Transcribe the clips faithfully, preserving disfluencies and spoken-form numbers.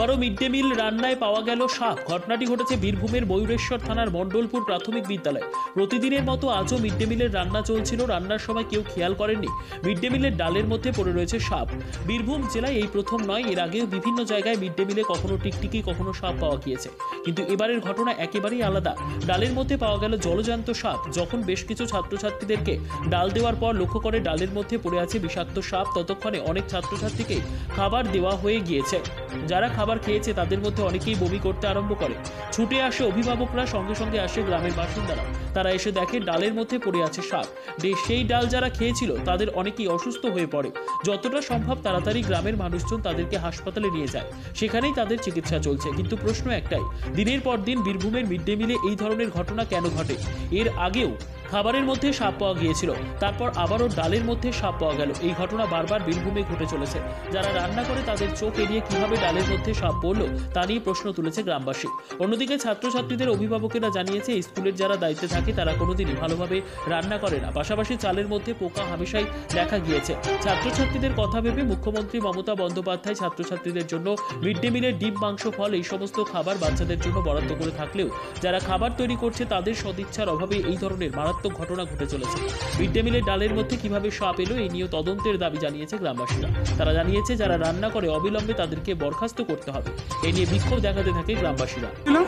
আবারও mid day meal রান্নায় পাওয়া গেল সাপ। ঘটনাটি ঘটেছে বীরভূমের ময়ূরেশ্বর থানার মণ্ডলপুর প্রাথমিক বিদ্যালয়। প্রতিদিনের মতো আজও মিড ডে মিলের রান্না চলছিল। রান্নার সময় কেউ খেয়াল করেননি মিড ডে মিলের ডালের মধ্যে পড়ে রয়েছে সাপ। বীরভূম জেলায় এই প্রথম নয়, এর আগেও বিভিন্ন জায়গায় মিড ডে মিলে কখনো টিকটিকি কখনো সাপ পাওয়া গিয়েছে, কিন্তু এবারের ঘটনা একেবারেই আলাদা। ডালের মধ্যে পাওয়া গেল জলজ্যান্ত সাপ। যখন বেশ কিছু ছাত্রছাত্রীদেরকে ডাল দেওয়ার পর লক্ষ্য করে ডালের মধ্যে পড়ে আছে বিষাক্ত সাপ, ততক্ষণে অনেক ছাত্রছাত্রীকে খাবার দেওয়া হয়ে গিয়েছে। যারা খাবার খেয়েছে তাদের মধ্যে অনেকেই বমি করতে আরম্ভ করে। ছুটে আসে অভিভাবকরা, সঙ্গে সঙ্গে আসে গ্রামের বাসিন্দারা। তারা এসে দেখে ডালের মধ্যে পড়ে আছে সাপ। সেই ডাল যারা খেয়েছিল তাদের অনেকেই অসুস্থ হয়ে পড়ে। যতটা সম্ভব তাড়াতাড়ি গ্রামের মানুষজন তাদেরকে হাসপাতালে নিয়ে যায়, সেখানেই তাদের চিকিৎসা চলছে। কিন্তু প্রশ্ন একটাই, দিনের পর দিন বীরভূমের মিড ডে মিলে এই ধরনের ঘটনা কেন ঘটে? এর আগেও খাবারের মধ্যে সাপ পাওয়া গিয়েছিল, তারপর আবারও ডালের মধ্যে সাপ পাওয়া গেল। এই ঘটনা বারবার বীরভূমে ঘটে চলেছে। যারা রান্না করে তাদের চোখ এড়িয়ে কিভাবে ডালের মধ্যে সাপ পড়লো তা নিয়ে প্রশ্ন তুলেছে গ্রামবাসী। অন্যদিকে ছাত্রছাত্রীদের অভিভাবকেরা জানিয়েছে স্কুলের যারা দায়িত্বে থাকে তারা কোনোদিনই ভালোভাবে রান্না করে না। পাশাপাশি চালের মধ্যে পোকা হামেশাই দেখা গিয়েছে। ছাত্রছাত্রীদের কথা ভেবে মুখ্যমন্ত্রী মমতা বন্দ্যোপাধ্যায় ছাত্রছাত্রীদের জন্য মিড ডে মিলের ডিম, মাংস, ফল এই সমস্ত খাবার বাচ্চাদের জন্য বরাদ্দ করে থাকলেও যারা খাবার তৈরি করছে তাদের সদিচ্ছার অভাবে এই ধরনের মারাত্মক ঘটনা ঘটে চলেছে। মিড ডে মিলের ডালের মধ্যে কিভাবে সাপ এলো এই নিয়ে তদন্তের দাবি জানিয়েছে গ্রামবাসীরা। তারা জানিয়েছে যারা রান্না করে অবিলম্বে তাদেরকে বরখাস্ত করতে হবে। এ নিয়ে বিক্ষোভ দেখাতে থাকে গ্রামবাসীরা।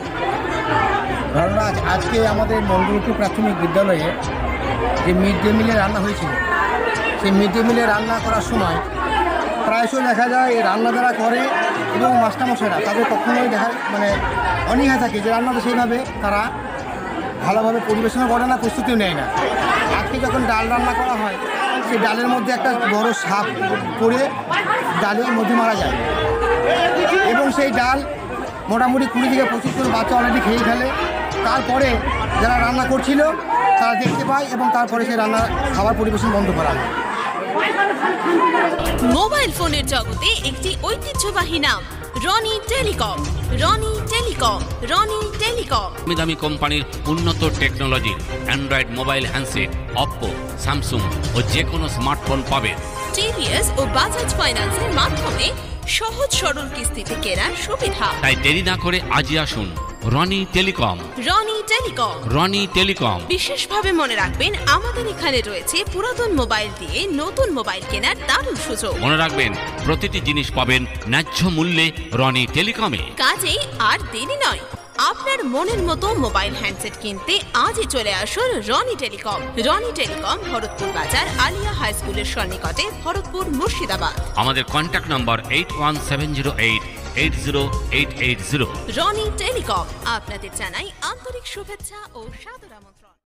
আজকে আমাদের মণ্ডলপুর প্রাথমিক বিদ্যালয়ে যে মিড ডে মিলে রান্না হয়েছিল, সেই মিড ডে মিলে রান্না করার সময় প্রায়শই দেখা যায় এই রান্না যারা করে এবং মাস্টারমশাইরা তাদের কখনোই দেখা মানে অনীহা থাকে যে রান্নাটা সেইভাবে তারা ভালোভাবে পরিবেশনা করে না, প্রস্তুতিও নেয় না। আজকে যখন ডাল রান্না করা হয় সেই ডালের মধ্যে একটা বড় সাপ পড়ে ডালের মধ্যে মারা যায় এবং সেই ডাল মোটামুটি কুড়ি থেকে পঁচিশ জন বাচ্চা অলরেডি খেয়ে ফেলে। তারপরে যারা রান্না করছিল তারা দেখতে পায় এবং তারপরে সেই রান্না খাবার পরিবেশন বন্ধ করা হয়। মোবাইল ফোনের জগতে একটি ঐতিহ্যবাহী নাম Roni telecom. Roni telecom Roni telecom দামি দামি কোম্পানির উন্নত technology android mobile handset Oppo, Samsung ও যে কোনো স্মার্টফোন পাবেন। টিভিএস ও বাজাজ ফাইন্যান্সের মাধ্যমে সহজ সরল কিস্তিতে কেনার সুবিধা। তাই দেরি না করে আজই আসুন Roni telecom. Roni telecom Roni telecom বিশেষভাবে মনে রাখবেন, আমাদের এখানে রয়েছে পুরাতন মোবাইল দিয়ে নতুন মোবাইল কেনার দারুণ সুযোগ। মনে রাখবেন, প্রতিটি জিনিস পাবেন ন্যায্য মূল্যে রনি টেলিকমে। কাজেই আর দেরি নয়, আপনার মনের মতো মোবাইল হ্যান্ডসেট কিনতে আজই চলে আসুন Roni telecom. Roni telecom Bharatpur Bazar, Aliya high স্কুলের সন্নিকটে, ভরতপুর, মুর্শিদাবাদ। আমাদের contact number eight one seven zero eight eight zero eight eight zero. Roni telecom আপনাদের জানাই আন্তরিক শুভেচ্ছা ও সাদর আমন্ত্রণ।